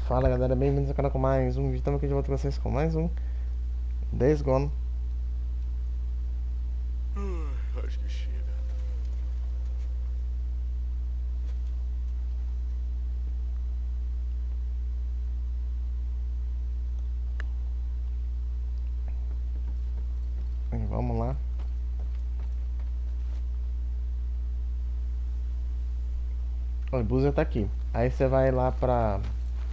Fala galera, bem-vindos ao canal com mais um vídeo. Estamos aqui de volta com vocês com mais um Days Gone. Acho que chega. Vamos lá. O Boozer tá aqui. Aí você vai lá pra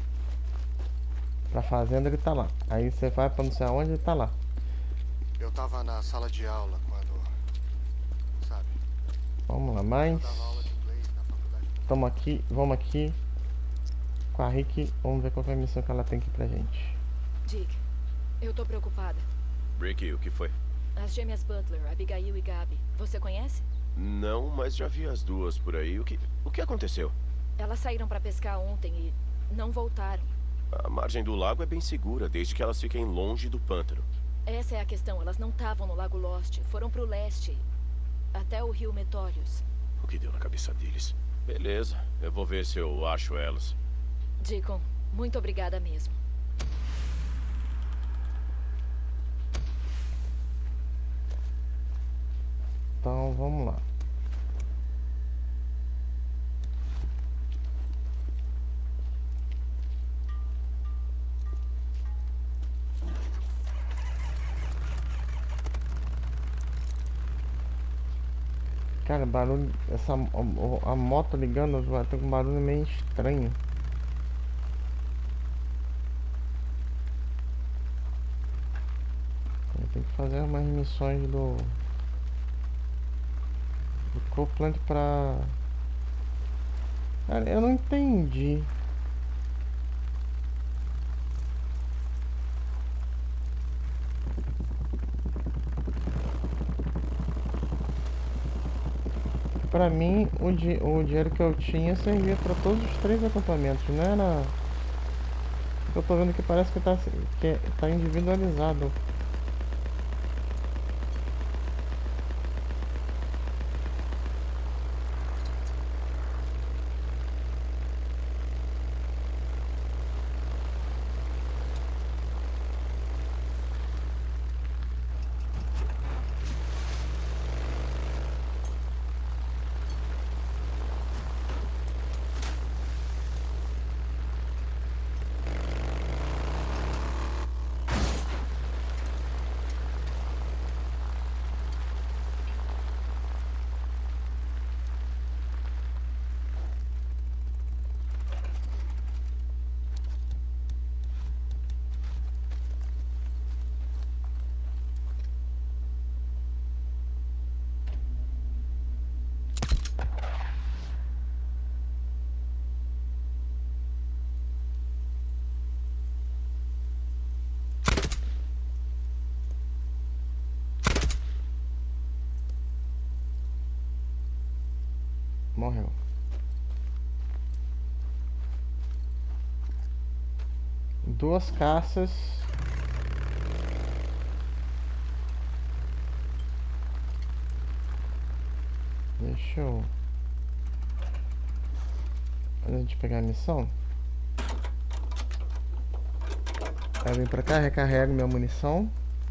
fazenda, ele tá lá. Aí você vai pra não sei aonde, ele tá lá. Eu tava na sala de aula quando... Sabe? Vamos lá, Eu mais. dava aula de inglês na faculdade. Vamos aqui com a Rick. Vamos ver qual é a missão que ela tem aqui pra gente. Dick, eu tô preocupada. Ricky, o que foi? As gêmeas Butler, Abigail e Gabi. Você conhece? Não, mas já vi as duas por aí. O que aconteceu? Elas saíram pra pescar ontem e não voltaram. A margem do lago é bem segura, desde que elas fiquem longe do pântano. Essa é a questão. Elas não estavam no Lago Lost. Foram pro leste. Até o rio Metólios. O que deu na cabeça deles? Beleza, eu vou ver se eu acho elas. Deacon, muito obrigada mesmo. Então vamos lá. Cara, barulho. A moto ligando vai ter um barulho meio estranho. Eu tenho que fazer umas missões do Copeland pra... Cara, eu não entendi. Pra mim, o dinheiro que eu tinha servia pra todos os 3 acampamentos, não era... Eu tô vendo que parece que tá individualizado. Morreu. Duas caças. Deixa eu... Antes de a gente pegar a missão. Aí eu venho pra cá, recarrego minha munição.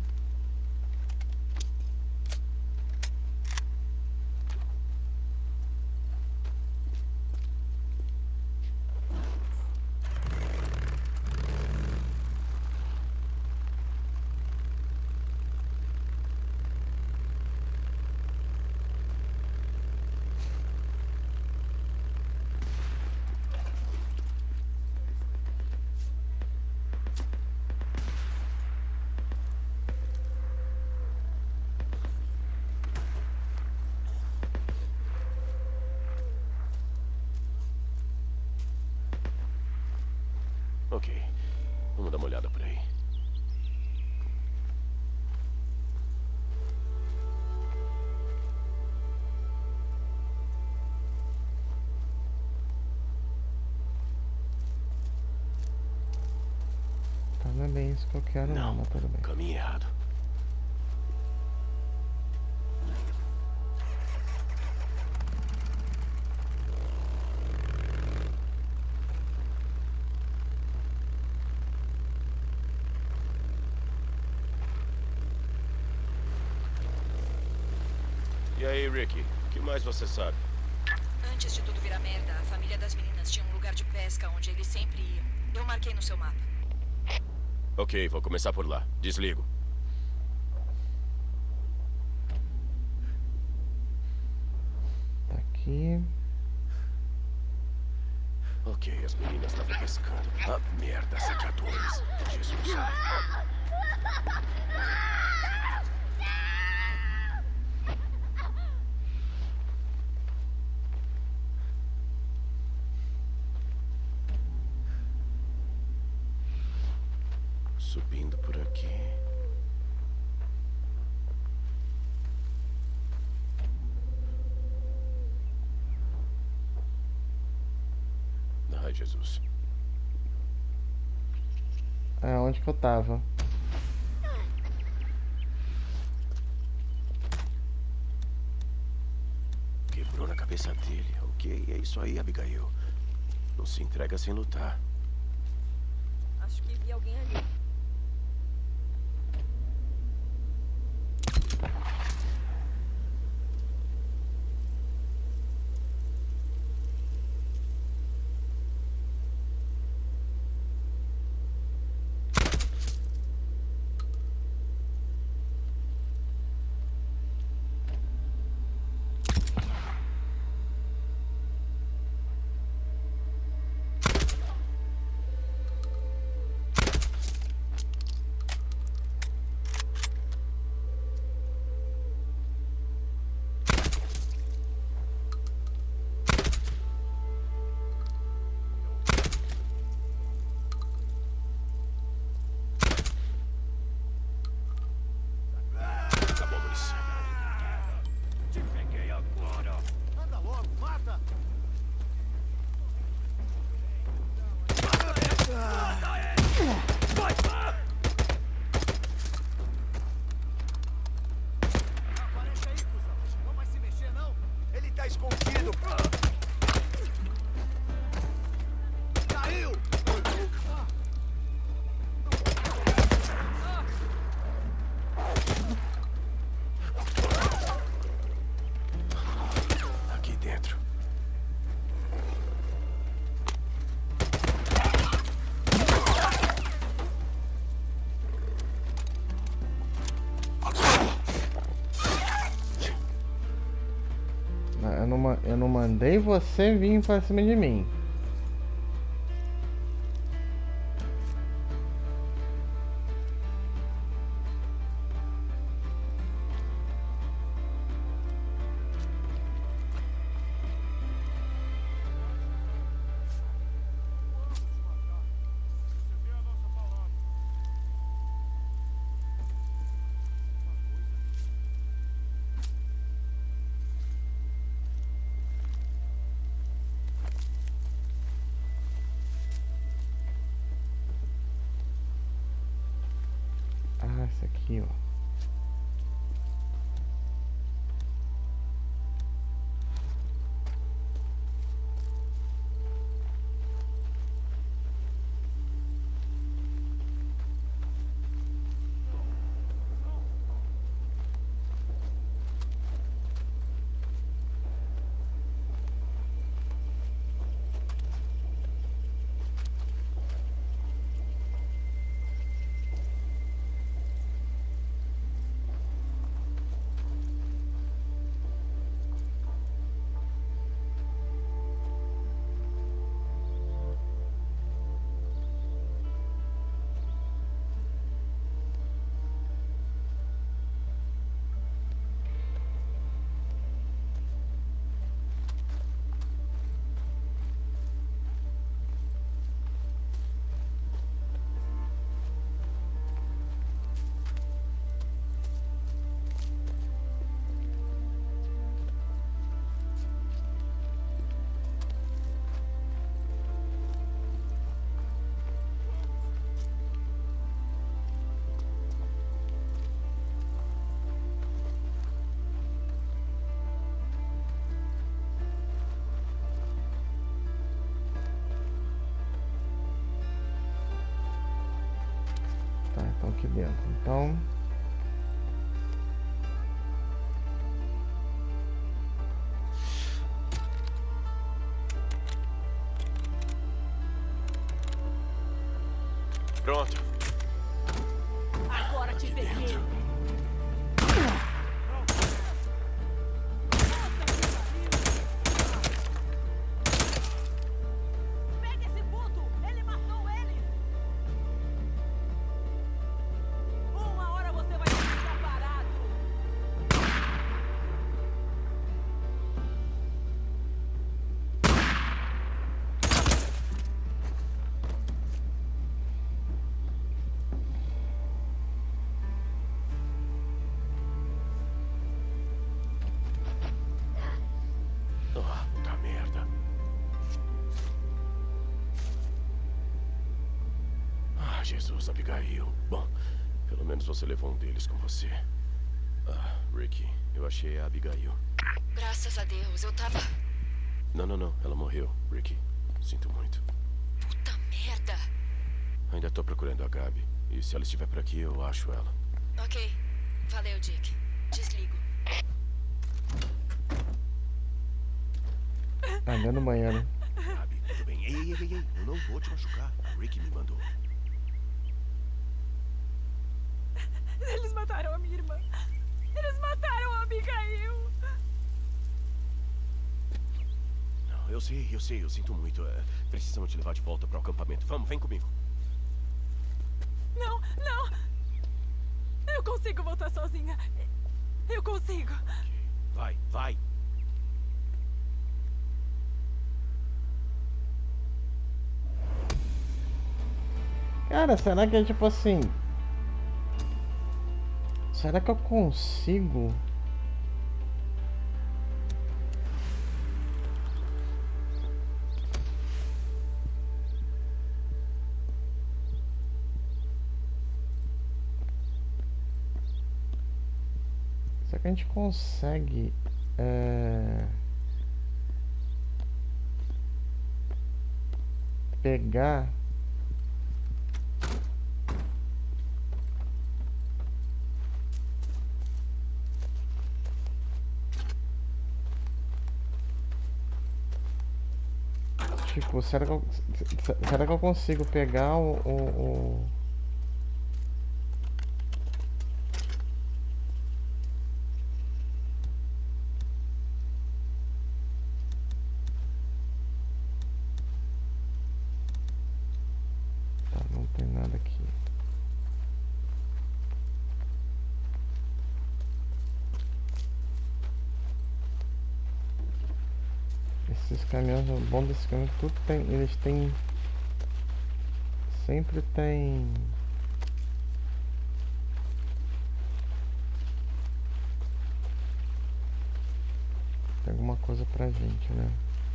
Ok, vamos dar uma olhada por aí. Tá, não é bem isso que eu quero não, mas tudo bem. Caminho errado. E aí, Ricky? O que mais você sabe? Antes de tudo virar merda, a família das meninas tinha um lugar de pesca onde eles sempre iam. Eu marquei no seu mapa. Ok, vou começar por lá. Desligo. Tá aqui. Ok, as meninas estavam pescando. Ah, merda, saqueadores. Jesus. Subindo por aqui. Ai, Jesus. É onde que eu tava. Quebrou na cabeça dele. Ok, é isso aí, Abigail. Não se entrega sem lutar. Acho que vi alguém ali. Acabou a munição. Te peguei agora! Anda logo, mata! Aparece aí, cuzão! Não vai se mexer, não? Ele tá escondido! Caiu! Aqui dentro. Eu não mandei você vir pra cima de mim. Ah, esse aqui, ó. Tá, então aqui dentro. Então. Pronto. Agora te Aqui peguei. dentro. Pega esse puto! Ele matou ele! Uma hora você vai ficar parado! Ah, puta merda. Ah, Jesus, Abigail. Bom, pelo menos você levou um deles com você. Ah, Ricky, eu achei a Abigail. Graças a Deus, eu tava... Não. Ela morreu, Ricky. Sinto muito. Puta merda. Ainda tô procurando a Gabi. E se ela estiver por aqui, eu acho ela. Ok. Valeu, Dick. Desligo. Tá dentro do banheiro. Gabi, tudo bem? Ei. Eu não vou te machucar. O Ricky me mandou. Eles mataram a minha irmã! Eles mataram a Abigail! Não, eu sei. Eu sinto muito. Precisamos te levar de volta pro acampamento. Vamos, vem comigo. Não! Eu consigo voltar sozinha! Eu consigo! Vai. Cara, será que é tipo assim... Será que eu consigo? Será que a gente consegue... pegar... Tipo, será que eu consigo pegar o... Tá, não tem nada aqui. Esses caminhões, o bom desses caminhões, tudo tem, eles têm, sempre tem alguma coisa pra gente, né?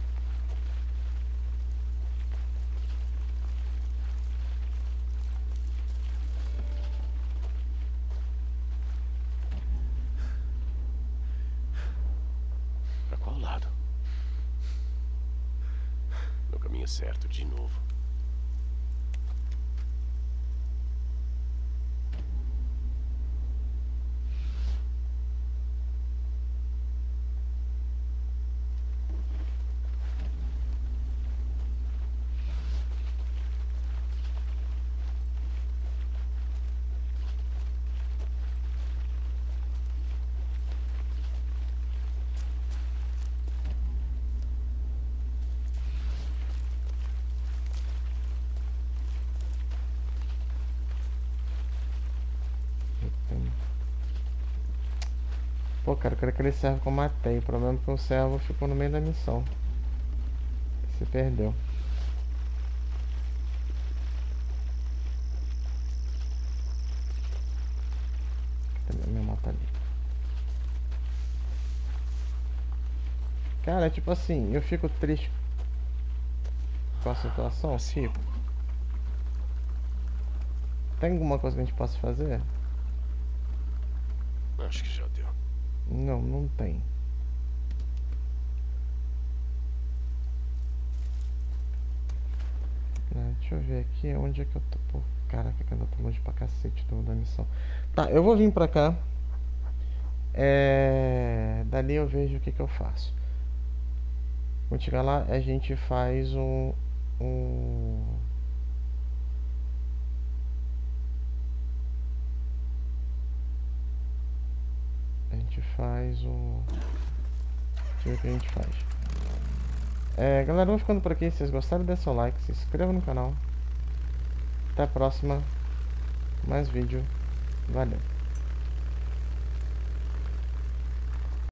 Pra qual lado? No caminho certo, de novo. Pô, cara, eu quero aquele servo que eu matei. O problema é que o servo ficou no meio da missão. Se perdeu. Cadê minha moto ali? Cara, tipo assim, eu fico triste com a situação, fico. Tem alguma coisa que a gente possa fazer? Acho que já deu. Não tem. Deixa eu ver aqui onde é que eu tô. Pô, caraca, que eu tô longe pra cacete da missão. Tá, eu vou vir pra cá. Dali eu vejo o que eu faço. Quando chegar lá, a gente faz faz o... Deixa eu ver o que a gente faz. Galera, vamos ficando por aqui. Se vocês gostaram, dê seu like, se inscreva no canal. Até a próxima. Mais vídeo. Valeu.